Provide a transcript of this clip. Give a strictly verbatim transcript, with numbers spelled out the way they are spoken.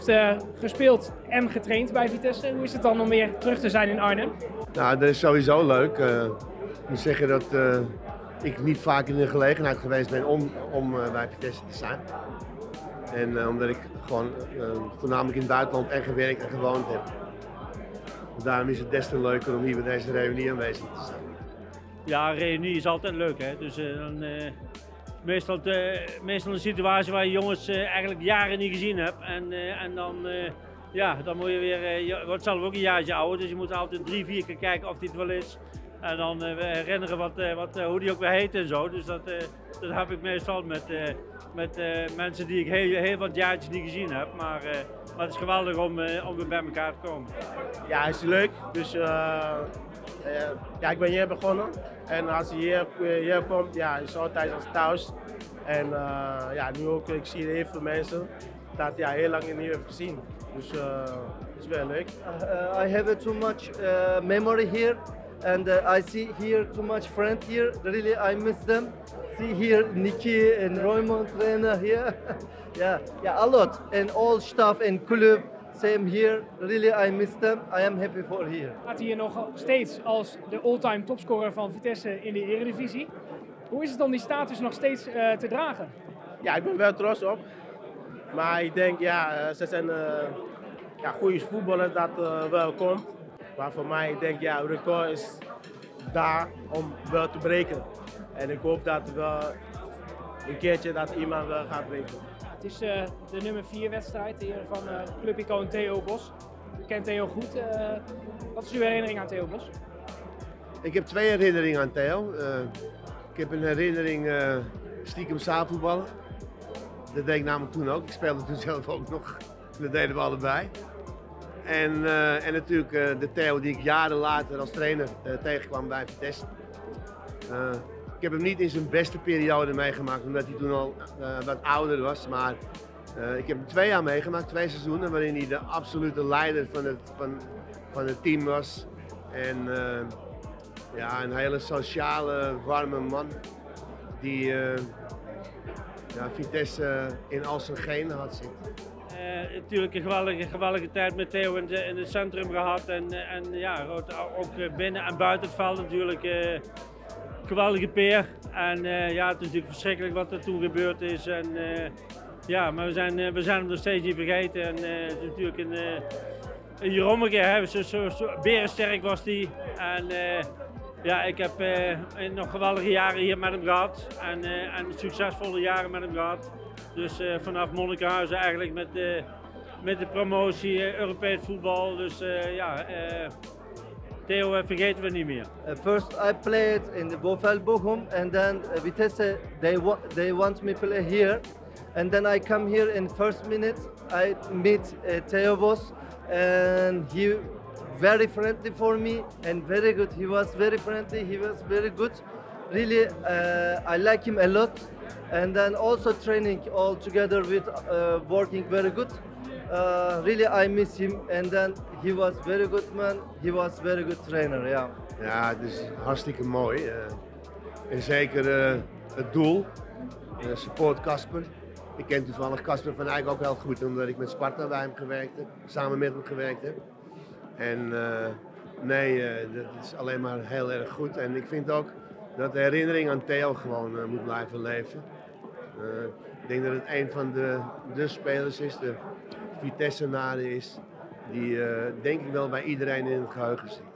hebt uh, gespeeld en getraind bij Vitesse. Hoe is het dan om weer terug te zijn in Arnhem? Nou, dat is sowieso leuk. Uh, ik moet zeggen dat uh, ik niet vaak in de gelegenheid geweest ben om, om uh, bij Vitesse te zijn. En uh, omdat ik gewoon uh, voornamelijk in het buitenland en gewerkt en gewoond heb. Daarom is het des te leuker om hier bij deze reunie aanwezig te zijn. Ja, een reunie is altijd leuk, hè. Dus uh, dan, uh, meestal, de, meestal een situatie waar je jongens uh, eigenlijk jaren niet gezien hebt. En, uh, en dan, uh, ja, dan moet je weer, uh, je wordt zelf ook een jaartje ouder, dus je moet altijd drie, vier keer kijken of dit wel is. En dan uh, herinneren wat, uh, wat, uh, hoe die ook weer heet en zo. Dus dat, uh, dat heb ik meestal met, uh, met uh, mensen die ik heel, heel wat jaartjes niet gezien heb. Maar, uh, maar het is geweldig om, uh, om weer bij elkaar te komen. Ja, het is leuk. Dus uh, uh, ja, ik ben hier begonnen. En als je hier, hier komt, ja, is altijd als thuis. En uh, ja, nu ook, ik zie heel veel mensen dat ja, heel lang niet heb gezien. Dus uh, het is wel leuk. Uh, I have too much uh, memory here. And uh, I see here too much friends here. Really, I miss them. See here Nicky and Raymond trainer here. yeah, yeah, a lot. And all staff and club, same here. Really, I miss them. I am happy for here. Staat hier nog steeds als de all-time topscorer van Vitesse in de Eredivisie. Hoe is het om die status nog steeds uh, te dragen? Ja, ik ben wel trots op. Maar ik denk, ja, ze zijn uh, ja, goede voetballers dat uh, wel komt. Maar voor mij, ik denk, ja, het record is daar om wel te breken. En ik hoop dat wel een keertje dat iemand wel gaat breken. Het is uh, de nummer vier wedstrijd hier van uh, clubicoon Theo Bos. U kent Theo goed. Uh, wat is uw herinnering aan Theo Bos? Ik heb twee herinneringen aan Theo. Uh, ik heb een herinnering uh, stiekem zaalvoetballen. Dat deed ik namelijk toen ook. Ik speelde toen zelf ook nog. Dat deden we allebei. En, uh, en natuurlijk uh, de Theo die ik jaren later als trainer uh, tegenkwam bij Vitesse. Uh, ik heb hem niet in zijn beste periode meegemaakt, omdat hij toen al uh, wat ouder was. Maar uh, ik heb hem twee jaar meegemaakt, twee seizoenen, waarin hij de absolute leider van het, van, van het team was. En uh, ja, een hele sociale, warme man die uh, ja, Vitesse in al zijn genen had zitten. Uh, natuurlijk een geweldige, geweldige tijd met Theo in, de, in het centrum gehad en, en ja, ook binnen en buiten het veld natuurlijk uh, geweldige peer. En uh, ja, het is natuurlijk verschrikkelijk wat er toen gebeurd is. En, uh, ja, maar we zijn, uh, we zijn hem nog steeds niet vergeten. En uh, het is natuurlijk een, uh, een Jerommeke, hè, zo, zo, zo berensterk was hij. En uh, ja, ik heb uh, nog geweldige jaren hier met hem gehad en, uh, en succesvolle jaren met hem gehad. Dus uh, vanaf Monnikenhuizen eigenlijk met, uh, met de promotie uh, Europees voetbal. Dus uh, ja, uh, Theo uh, vergeten we niet meer. Uh, first I played in the VfL Bochum and then uh, Vitesse, they, wa they want me play here. And then I come here in first minute, I meet uh, Theo Bos and he very friendly for me and very good. He was very friendly, he was very good. Really, uh, I like him a lot. And then also training all together with uh, working very good. Uh, really, I miss him. And then he was very good man. He was very good trainer. Yeah. Ja, het is hartstikke mooi. Uh, en zeker uh, het doel. Uh, support Casper. Ik ken toevallig Casper van Eyck ook heel goed, omdat ik met Sparta bij hem gewerkt heb, samen met hem gewerkt heb. En uh, nee, uh, dat is alleen maar heel erg goed. En ik vind ook dat de herinnering aan Theo gewoon uh, moet blijven leven. Uh, ik denk dat het een van de, de spelers is, de Vitesse-naren is, die uh, denk ik wel bij iedereen in het geheugen zit.